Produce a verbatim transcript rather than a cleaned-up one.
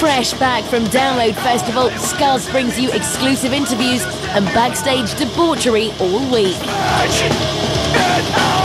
Fresh back from Download Festival, Scuzz brings you exclusive interviews and backstage debauchery all week.